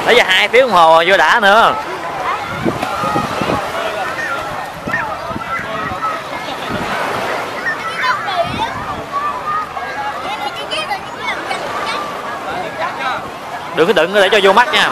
Nãy giờ 2 tiếng đồng hồ vô đã nữa. Đừng có đựng để cho vô mắt nha.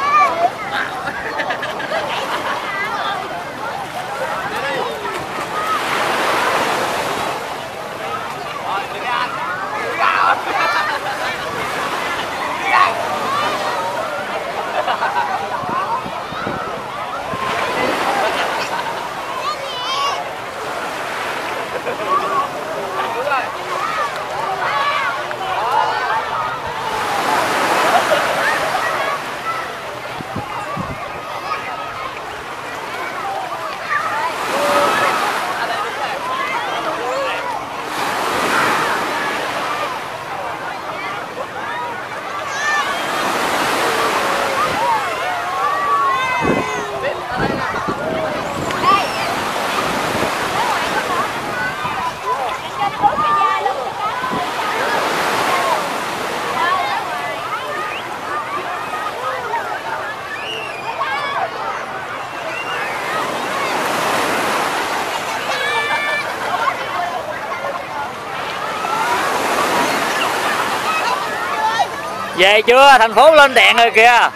Về chưa? Thành phố lên đèn rồi kìa.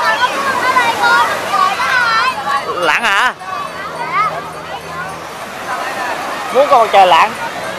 Lặn hả? Muốn coi trời lặn.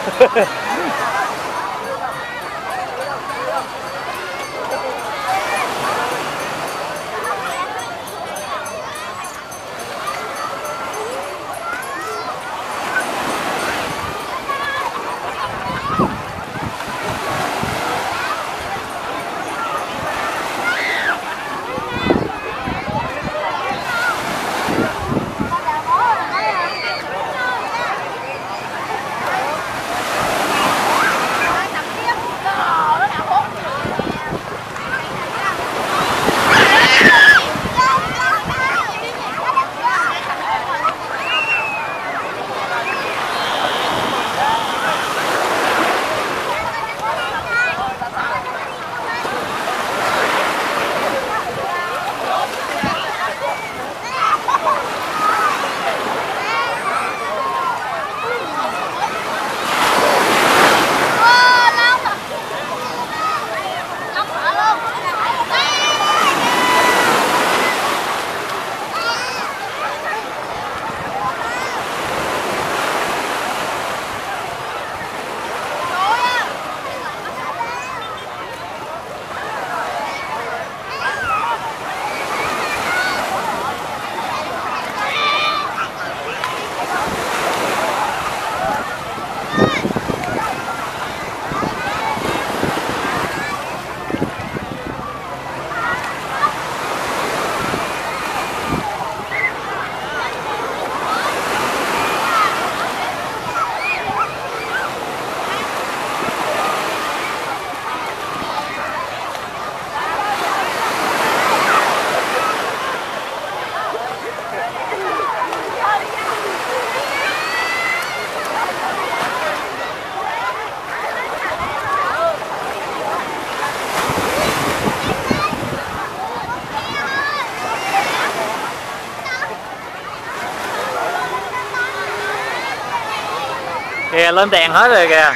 Kìa lên đèn hết rồi kìa.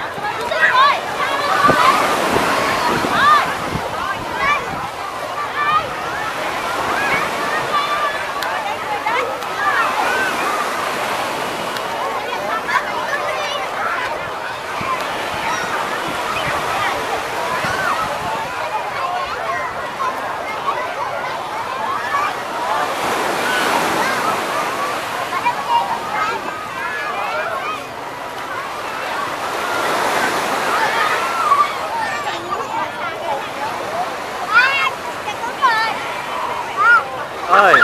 Ơi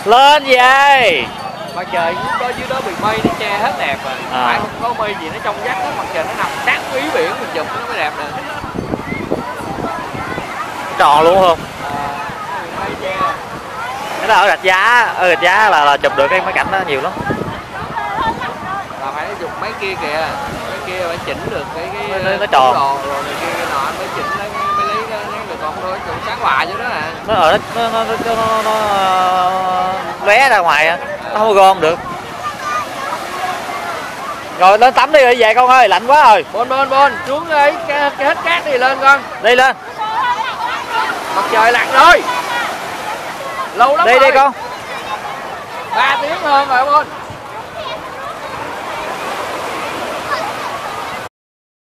Lên về. Mặt trời dưới đó bị mây nó che hết đẹp rồi. Phải không có mây gì nó trong vắt hết, mặt trời nó nằm sát ý biển mình chụp nó mới đẹp nè. Tròn luôn không? Mây che. Cái đó ở Rạch Giá, ở Rạch Giá là chụp được cái mấy cảnh đó nhiều lắm. Là phải dùng máy kia kìa, máy kia phải chỉnh được nó tròn rồi này kia nọ mới chỉnh lấy mới lấy được, còn thôi còn sáng hoài chứ đó nè. Nó lóe ra ngoài, nó không gom được. Rồi lên tắm đi rồi về con ơi, lạnh quá rồi. Bon xuống đi, cái hết cát đi lên con. Đi lên. Mặt trời lặn rồi. Lâu lắm đi rồi. Đi con. 3 tiếng hơn rồi Bon.